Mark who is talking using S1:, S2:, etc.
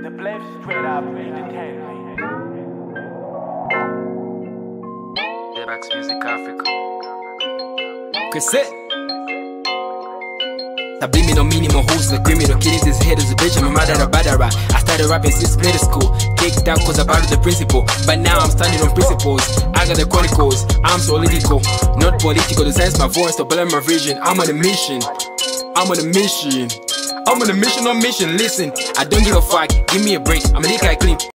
S1: The Blame Straight Up Entertainment.
S2: Debax Music Africa.
S3: Cassette. Stop blaming on minimum hoes, the criminal killing his head as a bitch. I'm a mother of badara. I started rapping since middle school. Kicked out cause I borrowed the principle. But now I'm standing on principles. I got the chronicles. I'm political, not political. The sense my voice, to blame my vision. I'm on a mission. I'm on a mission. I'm on a mission, on mission. Listen, I don't give a fuck. Give me a break. I'm a lick I clean.